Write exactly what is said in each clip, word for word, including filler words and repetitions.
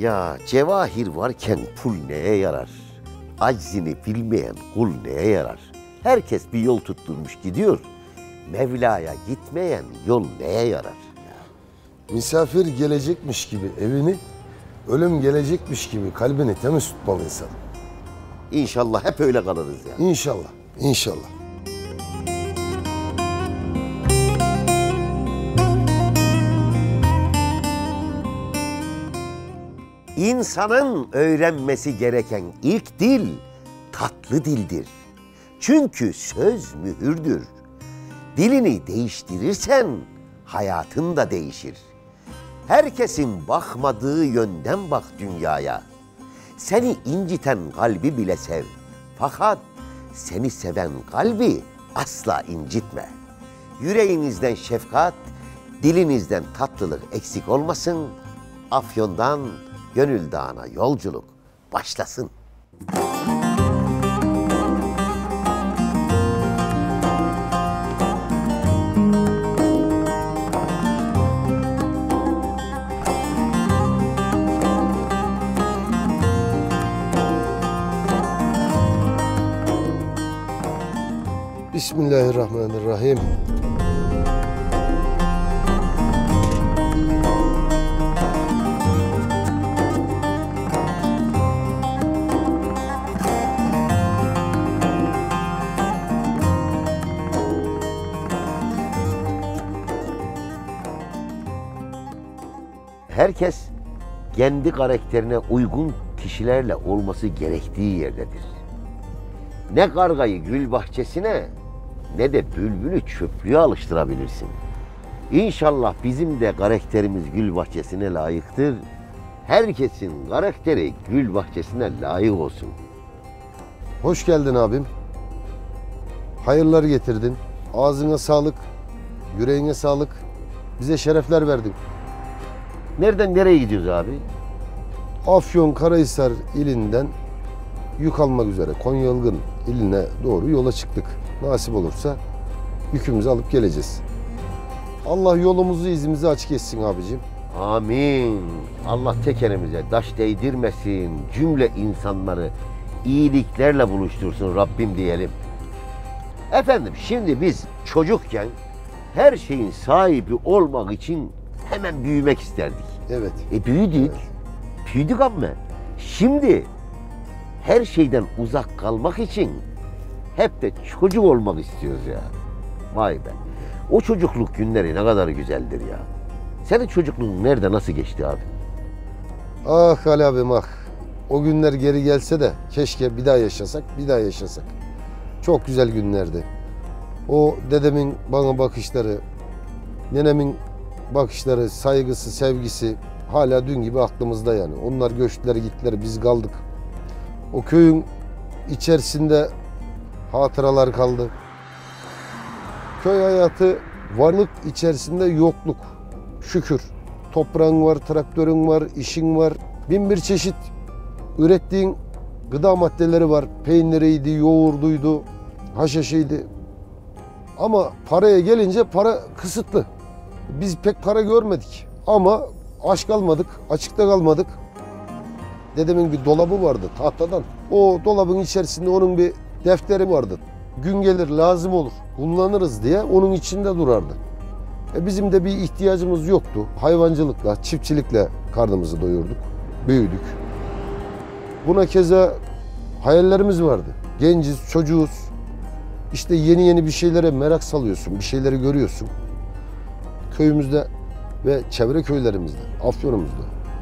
Ya cevahir varken pul neye yarar? Aczini bilmeyen kul neye yarar? Herkes bir yol tutturmuş gidiyor. Mevla'ya gitmeyen yol neye yarar? Misafir gelecekmiş gibi evini, ölüm gelecekmiş gibi kalbini temiz tutmalı insan. İnşallah hep öyle kalırız ya. İnşallah, inşallah. İnsanın öğrenmesi gereken ilk dil tatlı dildir. Çünkü söz mühürdür. Dilini değiştirirsen hayatın da değişir. Herkesin bakmadığı yönden bak dünyaya. Seni inciten kalbi bile sev. Fakat seni seven kalbi asla incitme. Yüreğinizden şefkat, dilinizden tatlılık eksik olmasın. Afyon'dan Gönül Dağı'na yolculuk başlasın. Bismillahirrahmanirrahim. Herkes kendi karakterine uygun kişilerle olması gerektiği yerdedir. Ne kargayı gül bahçesine ne de bülbülü çöplüğe alıştırabilirsin. İnşallah bizim de karakterimiz gül bahçesine layıktır. Herkesin karakteri gül bahçesine layık olsun. Hoş geldin abim. Hayırlar getirdin. Ağzına sağlık, yüreğine sağlık. Bize şerefler verdin. Nereden nereye gidiyoruz abi? Afyonkarahisar ilinden yük almak üzere Konyaalgın iline doğru yola çıktık. Nasip olursa yükümüzü alıp geleceğiz. Allah yolumuzu, izimizi açık etsin abicim. Amin. Allah tekerimize taş değdirmesin. Cümle insanları iyiliklerle buluştursun Rabbim diyelim. Efendim şimdi biz çocukken her şeyin sahibi olmak için hemen büyümek isterdik. Evet. E büyüdük. Evet. Büyüdük ama şimdi her şeyden uzak kalmak için hep de çocuk olmak istiyoruz ya. Vay be. O çocukluk günleri ne kadar güzeldir ya. Senin çocukluğun nerede, nasıl geçti abi? Ah Ali abim ah. O günler geri gelse de keşke bir daha yaşasak, bir daha yaşasak. Çok güzel günlerdi. O dedemin bana bakışları, nenemin bakışları, saygısı, sevgisi hala dün gibi aklımızda yani. Onlar göçtüler, gittiler, biz kaldık. O köyün içerisinde hatıralar kaldı. Köy hayatı varlık içerisinde yokluk. Şükür. Toprağın var, traktörün var, işin var. Bin bir çeşit ürettiğin gıda maddeleri var. Peyniriydi, yoğurduydu, haşhaşıydı. Ama paraya gelince para kısıtlı. Biz pek para görmedik. Ama aç kalmadık, açıkta kalmadık. Dedemin bir dolabı vardı tahtadan. O dolabın içerisinde onun bir defteri vardı. Gün gelir lazım olur, kullanırız diye onun içinde durardı. E bizim de bir ihtiyacımız yoktu. Hayvancılıkla, çiftçilikle karnımızı doyurduk, büyüdük. Buna keza hayallerimiz vardı. Genciz, çocuğuz. İşte yeni yeni bir şeylere merak salıyorsun, bir şeyleri görüyorsun. Köyümüzde ve çevre köylerimizde, Afyon'umuzda.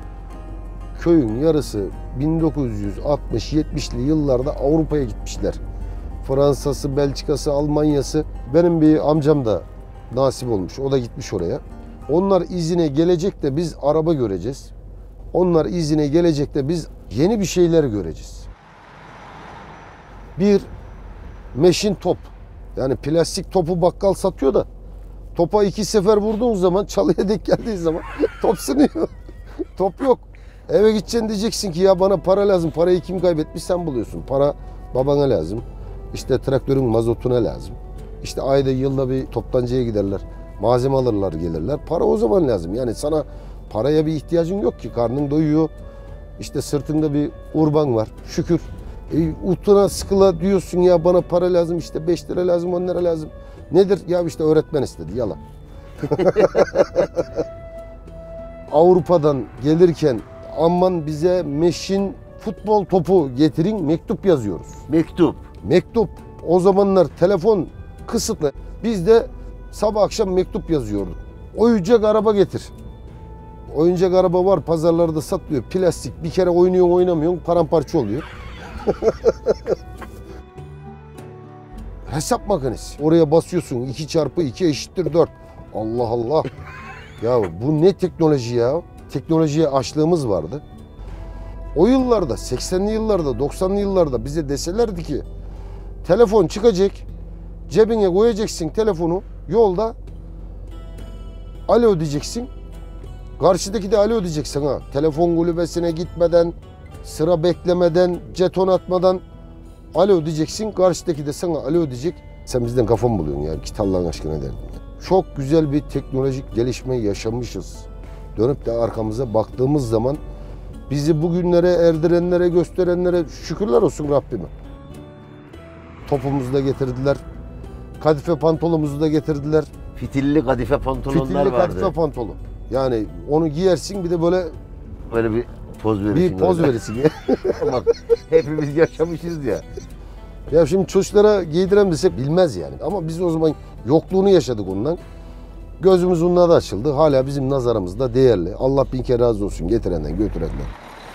Köyün yarısı bin dokuz yüz altmış yetmişli yıllarda Avrupa'ya gitmişler. Fransa'sı, Belçika'sı, Almanya'sı. Benim bir amcam da nasip olmuş. O da gitmiş oraya. Onlar izine gelecek de biz araba göreceğiz. Onlar izine gelecek de biz yeni bir şeyler göreceğiz. Bir meşin top. Yani plastik topu bakkal satıyor da topa iki sefer vurduğun zaman, çalıya denk geldiği zaman top sınıyor. Top yok. Eve gideceksin, diyeceksin ki ya bana para lazım. Parayı kim kaybetmiş, sen buluyorsun. Para babana lazım. İşte traktörün mazotuna lazım. İşte ayda yılda bir toptancıya giderler. Malzeme alırlar, gelirler. Para o zaman lazım. Yani sana paraya bir ihtiyacın yok ki. Karnın doyuyor. İşte sırtında bir urban var. Şükür. E, utuna sıkıla diyorsun ya bana para lazım, işte beş lira lazım, on lira lazım. Nedir? Ya işte öğretmen istedi. Yalan. Avrupa'dan gelirken aman bize meşin futbol topu getirin, mektup yazıyoruz. Mektup. Mektup. O zamanlar telefon kısıtlı. Biz de sabah akşam mektup yazıyorduk. Oyuncak araba getir. Oyuncak araba var, pazarlarda satılıyor. Plastik. Bir kere oynuyorsun oynamıyorsun, paramparça oluyor. Hesap makinesi. Oraya basıyorsun. iki çarpı iki eşittir dört. Allah Allah. Ya bu ne teknoloji ya? Teknolojiye açlığımız vardı. O yıllarda, seksenli yıllarda, doksanlı yıllarda bize deselerdi ki telefon çıkacak, cebine koyacaksın telefonu, yolda alo diyeceksin. Karşıdaki de alo diyecek sana. Telefon kulübesine gitmeden, sıra beklemeden, jeton atmadan alo diyeceksin. Karşıdaki de sana alo diyecek. Sen bizden kafa mı buluyorsun ya? Git Allah'ın aşkına derdim. Çok güzel bir teknolojik gelişme yaşamışız. Dönüp de arkamıza baktığımız zaman bizi bugünlere erdirenlere, gösterenlere şükürler olsun Rabbime. Topumuzu da getirdiler. Kadife pantolonumuzu da getirdiler. Fitilli kadife pantolonlar Fitilli vardı. kadife pantolon. Yani onu giyersin bir de böyle Böyle bir poz verirsin. bir poz öyle. verirsin ya. Bak, hepimiz yaşamışız ya. Ya şimdi çocuklara giydirem desek bilmez yani. Ama biz o zaman yokluğunu yaşadık ondan. Gözümüz onunla da açıldı. Hala bizim nazarımızda değerli. Allah bin kere razı olsun getirenden götürenden.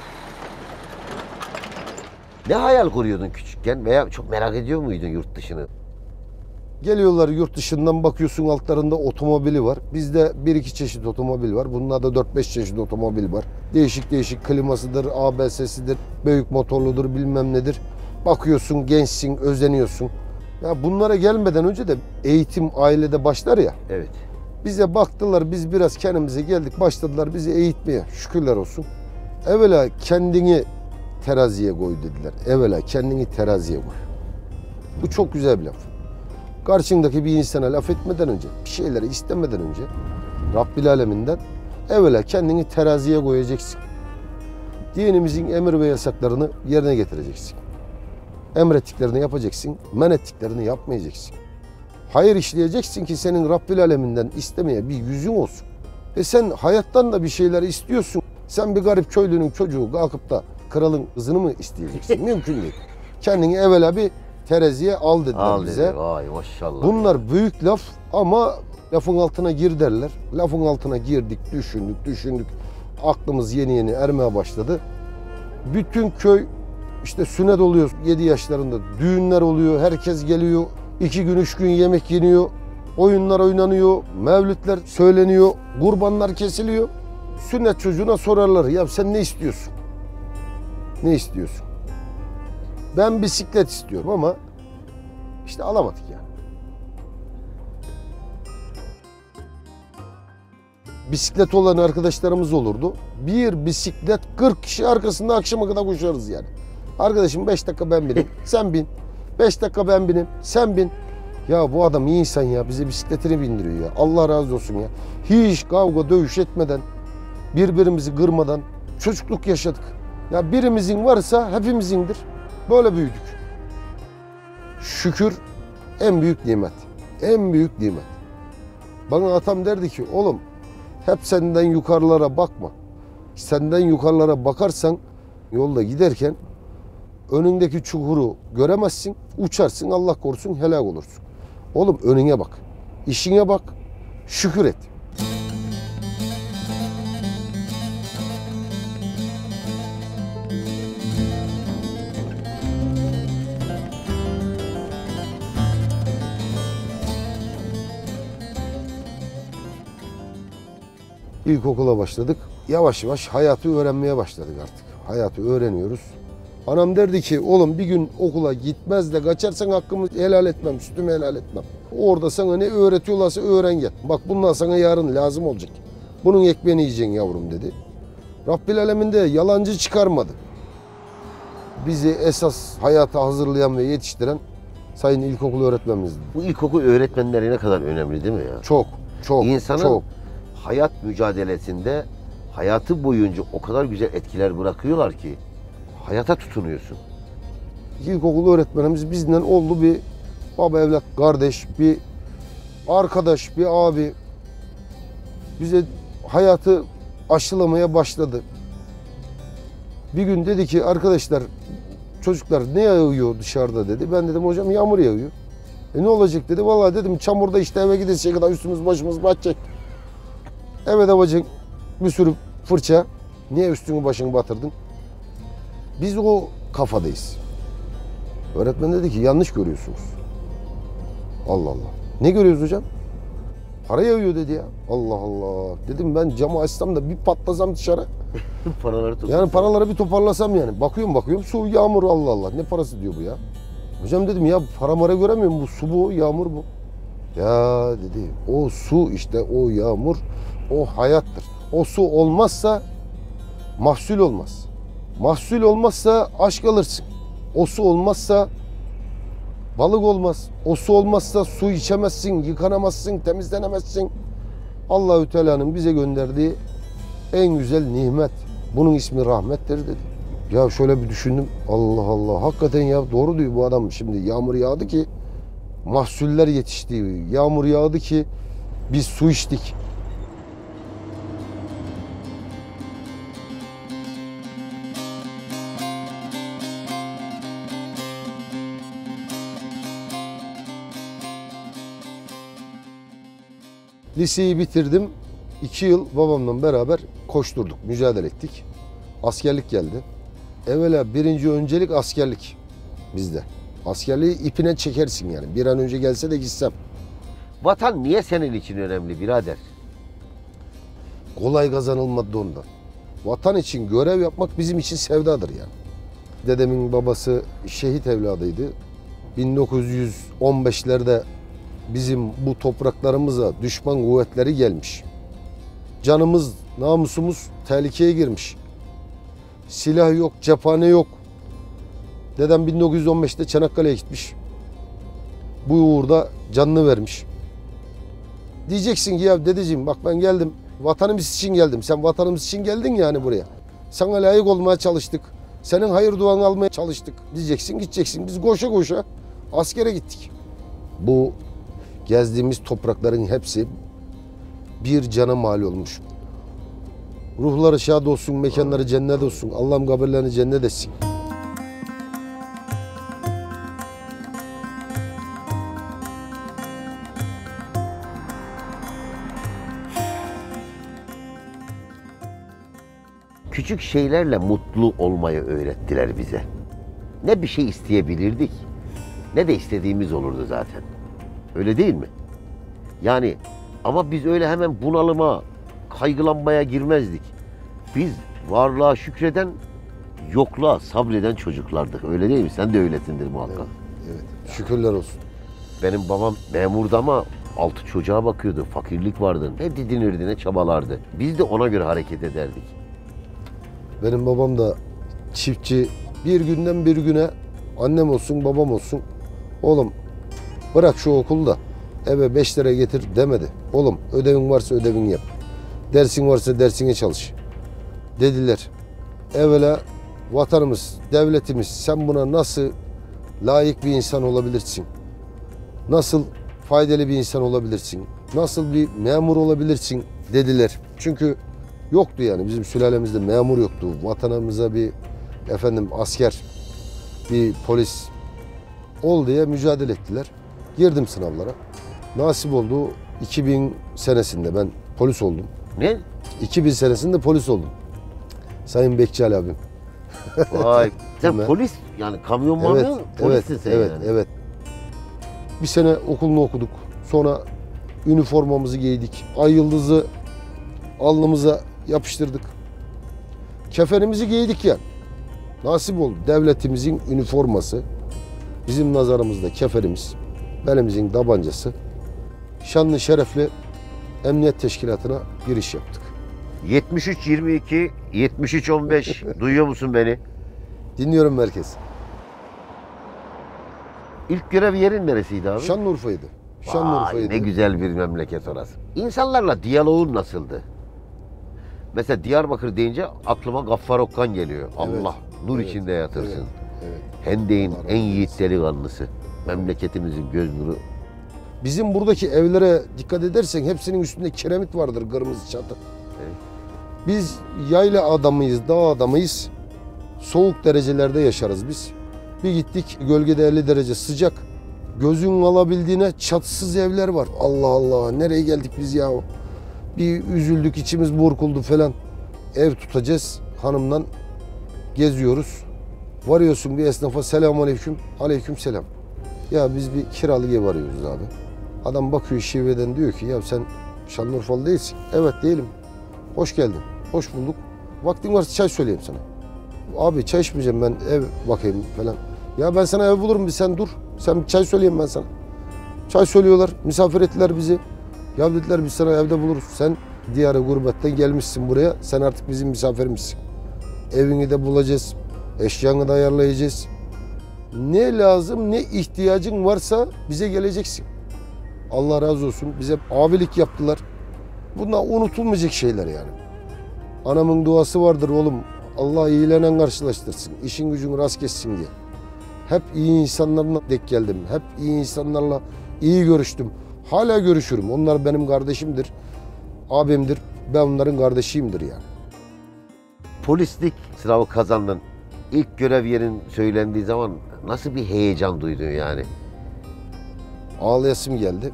Ne hayal kuruyordun küçükken veya çok merak ediyor muydun yurt dışını? Geliyorlar yurt dışından, bakıyorsun altlarında otomobili var. Bizde bir iki çeşit otomobil var. Bunlarda dört beş çeşit otomobil var. Değişik değişik klimasıdır, A B S'sidir, büyük motorludur bilmem nedir. Bakıyorsun gençsin, özeniyorsun. Ya bunlara gelmeden önce de eğitim ailede başlar ya. Evet. Bize baktılar, biz biraz kendimize geldik, başladılar bizi eğitmeye. Şükürler olsun. Evvela kendini teraziye koy dediler. Evvela kendini teraziye koy. Bu çok güzel bir laf. Karşındaki bir insana laf etmeden önce, bir şeyleri istemeden önce Rabbil Aleminden evvela kendini teraziye koyacaksın. Dinimizin emir ve yasaklarını yerine getireceksin. Emrettiklerini yapacaksın, men ettiklerini yapmayacaksın. Hayır işleyeceksin ki senin Rabbil Aleminden istemeye bir yüzün olsun. E sen hayattan da bir şeyler istiyorsun. Sen bir garip köylünün çocuğu kalkıp da kralın kızını mı isteyeceksin? Mümkün değil. Kendini evvela bir teraziye al dediler Al bize. dedi. Vay maşallah. Bunlar büyük laf ama lafın altına gir derler. Lafın altına girdik, düşündük, düşündük. Aklımız yeni yeni ermeye başladı. Bütün köy işte sünnet oluyor yedi yaşlarında. Düğünler oluyor, herkes geliyor. İki gün, üç gün yemek yeniyor. Oyunlar oynanıyor, mevlütler söyleniyor, kurbanlar kesiliyor. Sünnet çocuğuna sorarlar, ya sen ne istiyorsun? Ne istiyorsun? Ben bisiklet istiyorum ama işte alamadık yani. Bisiklet olan arkadaşlarımız olurdu. Bir bisiklet kırk kişi arkasında akşama kadar koşarız yani. Arkadaşım beş dakika ben bineyim, sen bin. beş dakika ben bineyim, sen bin. Ya bu adam iyi insan ya, bize bisikletini bindiriyor ya. Allah razı olsun ya. Hiç kavga dövüş etmeden, birbirimizi kırmadan çocukluk yaşadık. Ya birimizin varsa hepimizindir. Böyle büyüdük. Şükür en büyük nimet. En büyük nimet. Bana atam derdi ki oğlum hep senden yukarılara bakma. Senden yukarılara bakarsan yolda giderken önündeki çukuru göremezsin. Uçarsın, Allah korusun helak olursun. Oğlum önüne bak. İşine bak. Şükür et. İlkokula başladık. Yavaş yavaş hayatı öğrenmeye başladık artık. Hayatı öğreniyoruz. Anam derdi ki oğlum bir gün okula gitmez de kaçarsan hakkımı helal etmem, sütümü helal etmem. Orada sana ne öğretiyorlarsa öğren gel. Bak bundan sana yarın lazım olacak. Bunun ekmeğini yiyeceksin yavrum dedi. Rabbil Alemin'de yalancı çıkarmadı. Bizi esas hayata hazırlayan ve yetiştiren sayın ilkokul öğretmenimizdi. Bu ilkokul öğretmenleri ne kadar önemli değil mi ya? Çok, çok, İnsanın çok. hayat mücadelesinde hayatı boyunca o kadar güzel etkiler bırakıyorlar ki hayata tutunuyorsun. İlkokul öğretmenimiz bizden oldu, bir baba evlat kardeş, bir arkadaş, bir abi. Bize hayatı aşılamaya başladı. Bir gün dedi ki arkadaşlar, çocuklar ne yağıyor dışarıda dedi. Ben dedim hocam yağmur yağıyor. E ne olacak dedi. Vallahi dedim çamurda işte eve gidecek kadar üstümüz başımız batacak. Eve de bacın bir sürü fırça. Niye üstünü başını batırdın? Biz o kafadayız. Öğretmen dedi ki yanlış görüyorsunuz. Allah Allah. Ne görüyoruz hocam? Para yağıyor dedi ya. Allah Allah. Dedim ben camı açsam da bir patlasam dışarı. Paraları topla. Yani paraları bir toparlasam yani. Bakıyorum bakıyorum su, yağmur, Allah Allah. Ne parası diyor bu ya? Hocam dedim ya para mara göremiyorum. Bu su bu, yağmur bu. Ya dedi o su işte, o yağmur, o hayattır. O su olmazsa mahsul olmaz. Mahsul olmazsa aşk alırsın. O su olmazsa balık olmaz. O su olmazsa su içemezsin, yıkanamazsın, temizlenemezsin. Allahü Teala'nın bize gönderdiği en güzel nimet. Bunun ismi rahmettir dedi. Ya şöyle bir düşündüm. Allah Allah. Hakikaten ya doğru diyor bu adam. Şimdi yağmur yağdı ki mahsuller yetişti. Yağmur yağdı ki biz su içtik. Liseyi bitirdim. İki yıl babamla beraber koşturduk, mücadele ettik. Askerlik geldi. Evvela birinci öncelik askerlik bizde. Askerliği ipine çekersin yani. Bir an önce gelse de gitsem. Vatan niye senin için önemli birader? Kolay kazanılmadı ondan. Vatan için görev yapmak bizim için sevdadır yani. Dedemin babası şehit evladıydı. bin dokuz yüz on beşlerde bizim bu topraklarımıza düşman kuvvetleri gelmiş. Canımız, namusumuz tehlikeye girmiş. Silah yok, cephane yok. Dedem bin dokuz yüz on beşte Çanakkale'ye gitmiş. Bu uğurda canını vermiş. Diyeceksin ki ya dedeciğim bak ben geldim. Vatanımız için geldim. Sen vatanımız için geldin yani buraya. Sana layık olmaya çalıştık. Senin hayır duanı almaya çalıştık. Diyeceksin, gideceksin. Biz koşa koşa askere gittik. Bu gezdiğimiz toprakların hepsi bir cana mal olmuş. Ruhları şad olsun, mekanları cennet olsun. Allah'ım kabirlerini cennet etsin. Küçük şeylerle mutlu olmayı öğrettiler bize. Ne bir şey isteyebilirdik, ne de istediğimiz olurdu zaten. Öyle değil mi? Yani ama biz öyle hemen bunalıma, kaygılanmaya girmezdik. Biz varlığa şükreden, yokluğa sabreden çocuklardık. Öyle değil mi? Sen de öylesindir muhakkak. Evet, evet. Şükürler olsun. Benim babam memurdu ama altı çocuğa bakıyordu. Fakirlik vardı. Ne didinirdi, ne çabalardı. Biz de ona göre hareket ederdik. Benim babam da çiftçi. Bir günden bir güne annem olsun, babam olsun. Oğlum bırak şu okulda eve beş lira getir demedi. Oğlum ödevin varsa ödevini yap. Dersin varsa dersine çalış dediler. Evvela vatanımız, devletimiz sen buna nasıl layık bir insan olabilirsin? Nasıl faydalı bir insan olabilirsin? Nasıl bir memur olabilirsin dediler. Çünkü yoktu yani bizim sülalemizde memur yoktu. Vatanımıza bir efendim asker, bir polis ol diye mücadele ettiler. Girdim sınavlara. Nasip oldu iki bin senesinde ben polis oldum. Ne? iki bin senesinde polis oldum. Sayın Bekçal abim. Vay. Sen Değil mi? polis yani kamyon Evet, mamyon evet, polissin sen evet, yani. evet. Bir sene okulunu okuduk. Sonra üniformamızı giydik. Ay yıldızı alnımıza yapıştırdık. Kefenimizi giydik ya. Nasip oldu. Devletimizin üniforması. Bizim nazarımızda kefenimiz. Belimizin tabancası. Şanlı şerefli emniyet teşkilatına giriş yaptık. yetmiş üç yirmi iki, yetmiş üç on beş duyuyor musun beni? Dinliyorum merkez. İlk görev yerin neresiydi abi? Şanlıurfa'ydı. Vay, Şanlıurfa'ydı. ne güzel bir memleket orası. İnsanlarla diyaloğun nasıldı? Mesela Diyarbakır deyince aklıma Gaffar Okkan geliyor. Evet, Allah nur evet, içinde yatırsın. Evet, evet. Hendeyin Allah razı en olsun. yiğit delikanlısı. Memleketimizin göz nuru. Bizim buradaki evlere dikkat edersen hepsinin üstünde kiremit vardır, kırmızı çatı. Evet. Biz yayla adamıyız, dağ adamıyız. Soğuk derecelerde yaşarız biz. Bir gittik gölgede elli derece sıcak. Gözün alabildiğine çatısız evler var. Allah Allah, nereye geldik biz ya? Bir üzüldük, içimiz burkuldu falan. Ev tutacağız, hanımdan geziyoruz. Varıyorsun bir esnafa, selamun aleyküm, aleyküm selam. Ya biz bir kiralık ev arıyoruz abi. Adam bakıyor şiveden, diyor ki ya sen Şanlıurfalı değilsin. Evet değilim. Hoş geldin. Hoş bulduk. Vaktin varsa çay söyleyeyim sana. Abi çay içmeyeceğim ben, ev bakayım falan. Ya ben sana ev bulurum, bir sen dur. Sen bir çay söyleyeyim ben sana. Çay söylüyorlar. Misafir ettiler bizi. Ya dediler biz sana evde buluruz. Sen diyarı gurbetten gelmişsin buraya. Sen artık bizim misafirimizsin. Evini de bulacağız. Eşyanı da ayarlayacağız. Ne lazım, ne ihtiyacın varsa bize geleceksin. Allah razı olsun. Bize abilik yaptılar. Bunlar unutulmayacak şeyler yani. Anamın duası vardır oğlum. Allah iyilerle karşılaştırsın. İşin gücün rast kessin diye. Hep iyi insanlarla denk geldim. Hep iyi insanlarla iyi görüştüm. Hala görüşürüm. Onlar benim kardeşimdir. Abimdir. Ben onların kardeşiyimdir yani. Polislik sınavı kazandın. İlk görev yerin söylendiği zaman nasıl bir heyecan duydun yani? Ağlayasım geldi.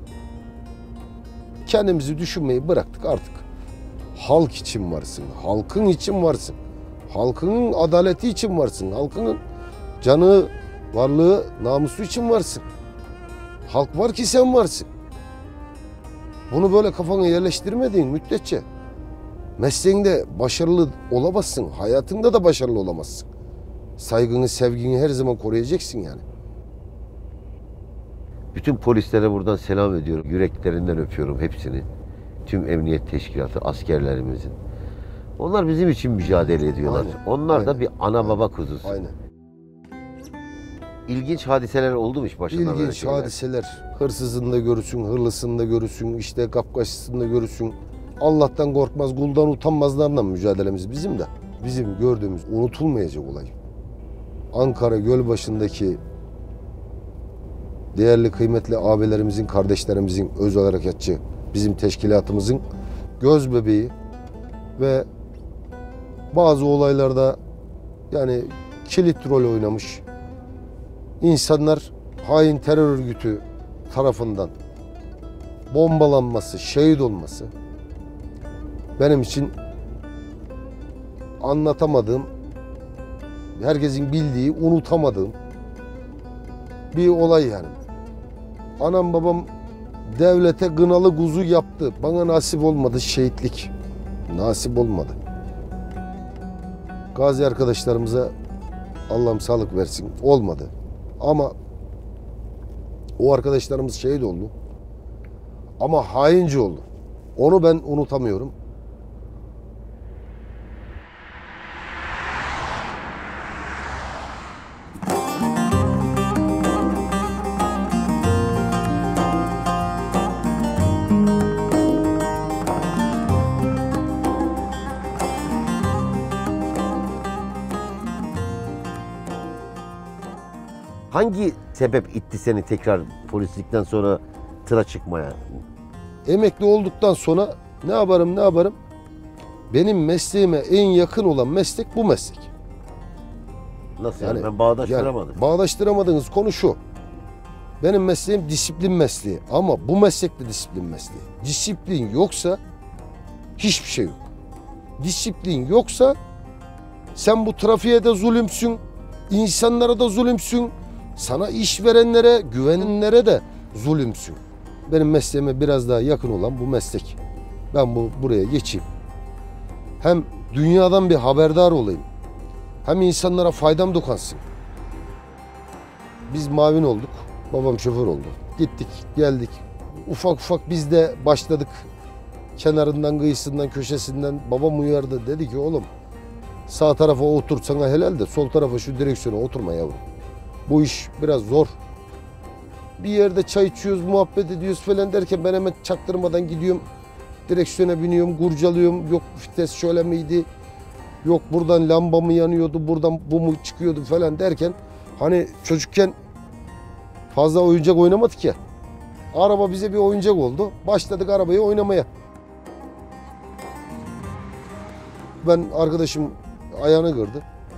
Kendimizi düşünmeyi bıraktık artık. Halk için varsın. Halkın için varsın. Halkının adaleti için varsın. Halkının canı, varlığı, namusu için varsın. Halk var ki sen varsın. Bunu böyle kafana yerleştirmediğin müddetçe mesleğinde başarılı olamazsın. Hayatında da başarılı olamazsın. Saygını, sevgini her zaman koruyacaksın yani. Bütün polislere buradan selam ediyorum. Yüreklerinden öpüyorum hepsini. Tüm emniyet teşkilatı, askerlerimizin. Onlar bizim için mücadele ediyorlar. Aynen, Onlar aynen, da bir ana aynen, baba kuzusu. Aynen. İlginç hadiseler oldu mu hiç başına? böyle İlginç şeyler? hadiseler. Hırsızını da görürsün, hırlısını da görürsün, işte kapkaççısını da görürsün. Allah'tan korkmaz, kuldan utanmazlarla mücadelemiz bizim de. Bizim gördüğümüz unutulmayacak olay. Ankara Gölbaşı'ndaki değerli kıymetli abilerimizin, kardeşlerimizin, özel harekatçı, bizim teşkilatımızın göz bebeği ve bazı olaylarda yani kilit rol oynamış insanlar hain terör örgütü tarafından bombalanması, şehit olması benim için anlatamadığım, herkesin bildiği, unutamadığım bir olay yani. Anam babam devlete gınalı kuzu yaptı. Bana nasip olmadı şehitlik. Nasip olmadı. Gazi arkadaşlarımıza Allah'ım sağlık versin. Olmadı. Ama o arkadaşlarımız şehit oldu. Ama haince oldu. Onu ben unutamıyorum. Hangi sebep itti seni tekrar polislikten sonra tıra çıkmaya? Emekli olduktan sonra ne yaparım ne yaparım? Benim mesleğime en yakın olan meslek bu meslek. Nasıl yani? Yani- Ben bağdaştıramadım. Yani bağdaştıramadığınız konu şu. Benim mesleğim disiplin mesleği ama bu meslek de disiplin mesleği. Disiplin yoksa hiçbir şey yok. Disiplin yoksa sen bu trafiğe de zulümsün, insanlara da zulümsün, sana iş verenlere, güvenenlere de zulümsün. Benim mesleğime biraz daha yakın olan bu meslek. Ben bu buraya geçeyim. Hem dünyadan bir haberdar olayım. Hem insanlara faydam dokunsın. Biz mavin olduk. Babam şoför oldu. Gittik, geldik. Ufak ufak biz de başladık. Kenarından, kıyısından, köşesinden babam uyardı. Dedi ki oğlum sağ tarafa otur sana helal de sol tarafa şu direksiyona oturma yavrum. Bu iş biraz zor. Bir yerde çay içiyoruz, muhabbet ediyoruz falan derken ben hemen çaktırmadan gidiyorum. direksiyona biniyorum, kurcalıyorum. Yok vites şöyle miydi? Yok buradan lamba mı yanıyordu, buradan bu mu çıkıyordu falan derken hani çocukken fazla oyuncak oynamadık ya. Araba bize bir oyuncak oldu. Başladık arabayı oynamaya. Ben arkadaşım ayağını kırdı.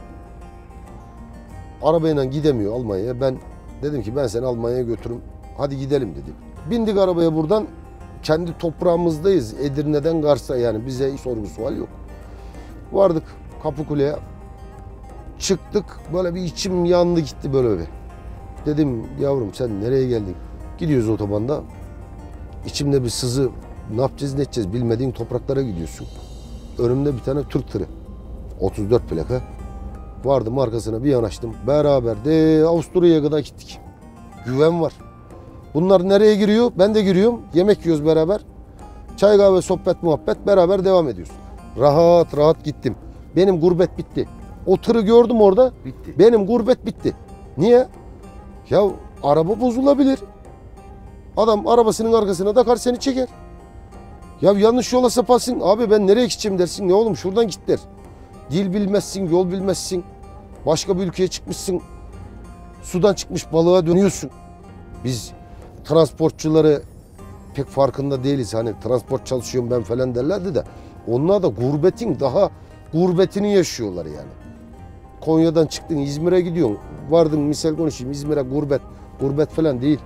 Arabayla gidemiyor Almanya'ya. Ben dedim ki ben seni Almanya'ya götürürüm. Hadi gidelim dedim. Bindik arabaya buradan. Kendi toprağımızdayız. Edirne'den Kars'a yani bize hiç sorgu sual yok. Vardık Kapıkule'ye. Çıktık böyle bir içim yandı gitti böyle bir. Dedim yavrum sen nereye geldin? Gidiyoruz otobanda. İçimde bir sızı, ne yapacağız ne edeceğiz bilmediğin topraklara gidiyorsun. Önümde bir tane Türk tırı. otuz dört plaka. Vardım arkasına bir yanaştım. Beraber de Avusturya'ya kadar gittik. Güven var. Bunlar nereye giriyor? Ben de giriyorum. Yemek yiyoruz beraber. Çay kahve sohbet muhabbet beraber devam ediyoruz. Rahat rahat gittim. Benim gurbet bitti. O tırı gördüm orada. Bitti. Benim gurbet bitti. Niye? Ya araba bozulabilir. Adam arabasının arkasına takar seni çeker. Ya yanlış yola saparsın. Abi ben nereye gideceğim dersin. Ne oğlum şuradan git der. Dil bilmezsin, yol bilmezsin. Başka bir ülkeye çıkmışsın. Sudan çıkmış balığa dönüyorsun. Biz transportçuları pek farkında değiliz. Hani transport çalışıyorum ben falan derlerdi de. Onlar da gurbetin daha gurbetini yaşıyorlar yani. Konya'dan çıktın İzmir'e gidiyorsun. Vardın misal konuşayım İzmir'e gurbet. Gurbet falan değil.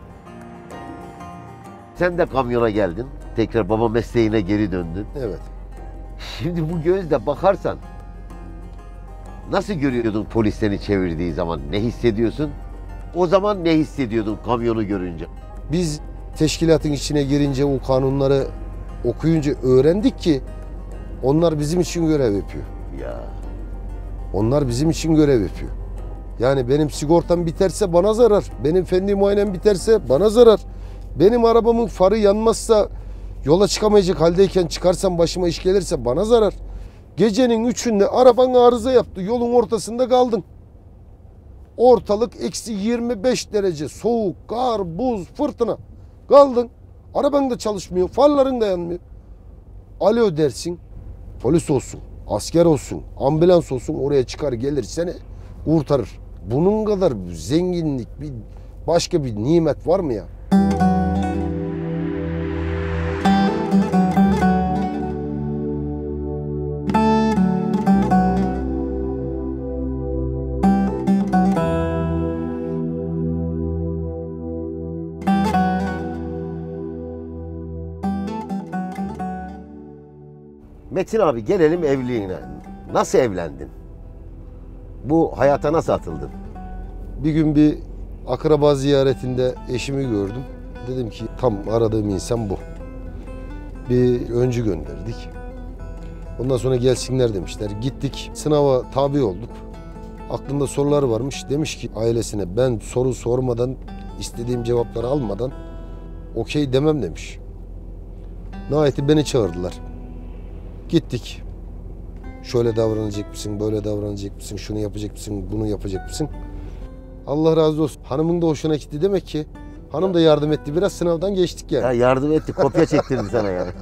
Sen de kamyona geldin. Tekrar baba mesleğine geri döndün. Evet. Şimdi bu gözle bakarsan nasıl görüyordun polis seni çevirdiği zaman? Ne hissediyorsun? O zaman ne hissediyordun kamyonu görünce? Biz teşkilatın içine girince o kanunları okuyunca öğrendik ki onlar bizim için görev yapıyor. Ya Onlar bizim için görev yapıyor. Yani benim sigortam biterse bana zarar. Benim fendi muayenem biterse bana zarar. Benim arabamın farı yanmazsa yola çıkamayacak haldeyken çıkarsam başıma iş gelirse bana zarar. Gecenin üçünde araban arıza yaptı. Yolun ortasında kaldın. Ortalık eksi yirmi beş derece. Soğuk, kar, buz, fırtına. Kaldın. Araban da çalışmıyor. Farların da yanmıyor. Alo dersin. Polis olsun, asker olsun, ambulans olsun oraya çıkar gelir seni kurtarır. Bunun kadar zenginlik, bir başka bir nimet var mı ya? Metin abi gelelim evliliğine. Nasıl evlendin? Bu hayata nasıl atıldın? Bir gün bir akraba ziyaretinde eşimi gördüm. Dedim ki tam aradığım insan bu. Bir öncü gönderdik. Ondan sonra gelsinler demişler. Gittik sınava tabi olduk. Aklında sorular varmış. Demiş ki ailesine ben soru sormadan istediğim cevapları almadan okey demem demiş. Nihayet beni çağırdılar. Gittik. Şöyle davranacak mısın, böyle davranacak mısın, şunu yapacak mısın, bunu yapacak mısın? Allah razı olsun. Hanımın da hoşuna gitti demek ki. Hanım da yardım etti. Biraz sınavdan geçtik yani. Ya yardım etti, kopya çektirdi sana yani.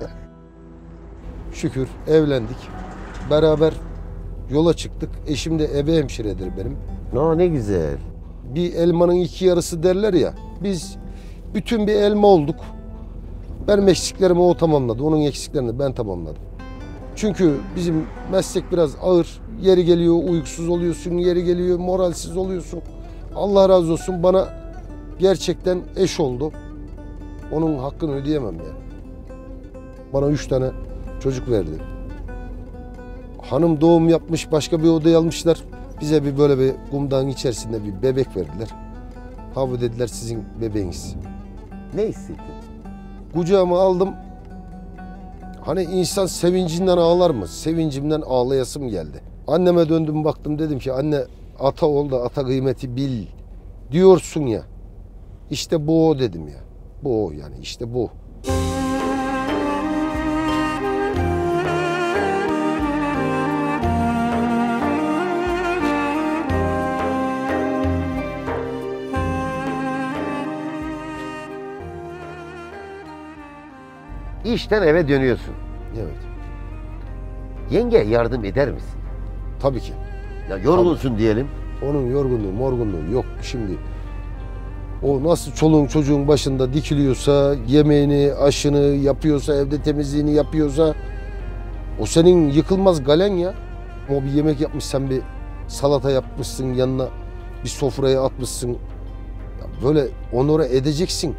Şükür evlendik. Beraber yola çıktık. Eşim de ebe hemşiredir benim. Aa, ne güzel. Bir elmanın iki yarısı derler ya. Biz bütün bir elma olduk. Benim eksiklerimi o tamamladı. Onun eksiklerini ben tamamladım. Çünkü bizim meslek biraz ağır. Yeri geliyor uykusuz oluyorsun, yeri geliyor moralsiz oluyorsun. Allah razı olsun bana gerçekten eş oldu. Onun hakkını ödeyemem yani. Bana üç tane çocuk verdi. Hanım doğum yapmış, başka bir odaya almışlar. Bize bir böyle bir kumdağın içerisinde bir bebek verdiler. Ha bu dediler sizin bebeğiniz. Ne hissettin? Kucağıma aldım. Hani insan sevincinden ağlar mı? Sevincimden ağlayasım geldi. Anneme döndüm baktım dedim ki anne ata ol da ata kıymeti bil diyorsun ya. İşte bu o dedim ya. Bu o yani işte bu. İşten eve dönüyorsun. Evet. Yenge yardım eder misin? Tabii ki. Ya yorgunsun diyelim. Onun yorgunluğu, morgunluğu yok şimdi. O nasıl çoluğun çocuğun başında dikiliyorsa, yemeğini, aşını yapıyorsa, evde temizliğini yapıyorsa o senin yıkılmaz galen ya. O bir yemek yapmışsan, bir salata yapmışsın, yanına bir sofraya atmışsın. Ya böyle onore edeceksin.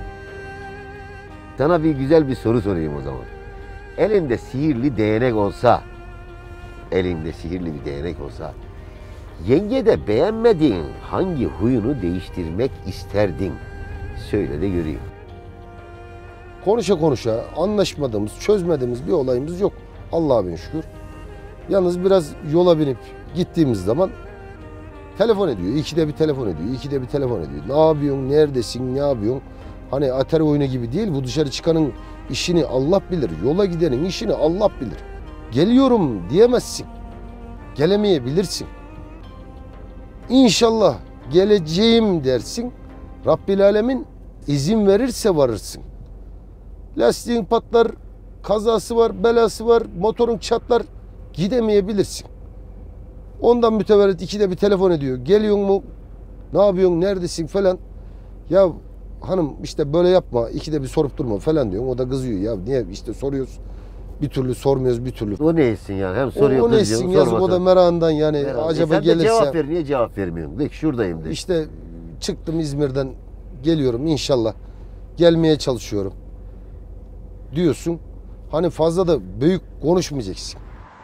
Sana bir güzel bir soru sorayım o zaman. Elinde sihirli değnek olsa, elinde sihirli bir değnek olsa, yengede beğenmediğin hangi huyunu değiştirmek isterdin? Söyle de göreyim. Konuşa konuşa anlaşmadığımız, çözmediğimiz bir olayımız yok. Allah'a bin şükür. Yalnız biraz yola binip gittiğimiz zaman telefon ediyor. İkide bir telefon ediyor. İkide bir telefon ediyor. Ne yapıyorsun? Neredesin? Ne yapıyorsun? Hani ater oyunu gibi değil. Bu dışarı çıkanın işini Allah bilir. Yola gidenin işini Allah bilir. Geliyorum diyemezsin. Gelemeyebilirsin. İnşallah geleceğim dersin. Rabbil Alemin izin verirse varırsın. Lastiğin patlar, kazası var, belası var, motorun çatlar, gidemeyebilirsin. Ondan mütevellit ikide bir telefon ediyor. Geliyor mu? Ne yapıyorsun? Neredesin falan. Ya hanım işte böyle yapma. İkide bir sorup durma falan diyor. O da kızıyor. Ya niye işte soruyoruz. Bir türlü sormuyoruz bir türlü. O neysin yani? Hem soruyor, o, o neysin yazık, o da merakından yani. Merak. Acaba e sen gelirse. de cevap ver. Niye cevap vermiyorsun? De ki şuradayım de. İşte çıktım İzmir'den, geliyorum inşallah. Gelmeye çalışıyorum diyorsun. Hani fazla da büyük konuşmayacaksın.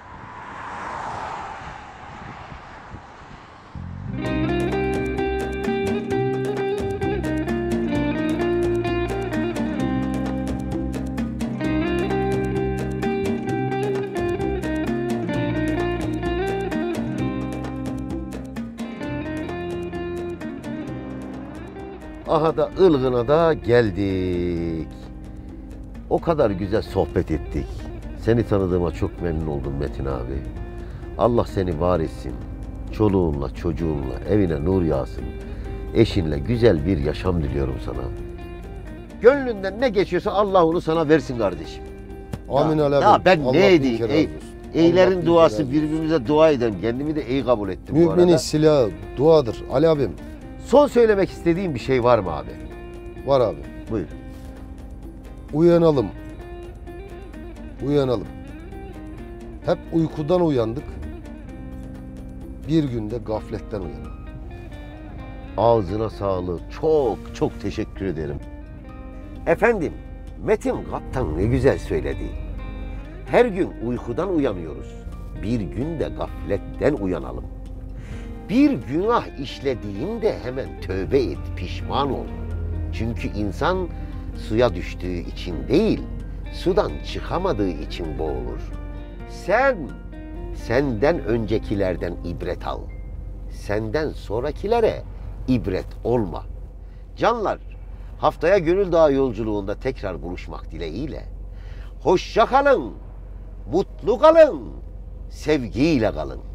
Aha da Ilgın'a da geldik. O kadar güzel sohbet ettik. Seni tanıdığıma çok memnun oldum Metin abi. Allah seni var etsin. Çoluğunla, çocuğunla, evine nur yağsın. Eşinle güzel bir yaşam diliyorum sana. Gönlünden ne geçiyorsa Allah onu sana versin kardeşim. Amin Ya, Ali abi. ya ben Allah ne bin edeyim? kere Ey, razı olsun. eylerin Allah bin duası kere razı olsun. birbirimize dua edelim. Kendimi de iyi kabul ettim bu Müminin arada. silahı duadır Ali abim. Son söylemek istediğim bir şey var mı abi? Var abi. Buyur. Uyanalım. Uyanalım. Hep uykudan uyandık. Bir günde gafletten uyanalım. Ağzına sağlık. Çok çok teşekkür ederim. Efendim, Metin Kaptan ne güzel söyledi. Her gün uykudan uyanıyoruz. Bir gün de gafletten uyanalım. Bir günah işlediğinde hemen tövbe et, pişman ol. Çünkü insan suya düştüğü için değil, sudan çıkamadığı için boğulur. Sen, senden öncekilerden ibret al. Senden sonrakilere ibret olma. Canlar, haftaya Gönül Dağı yolculuğunda tekrar buluşmak dileğiyle. Hoşça kalın, mutlu kalın, sevgiyle kalın.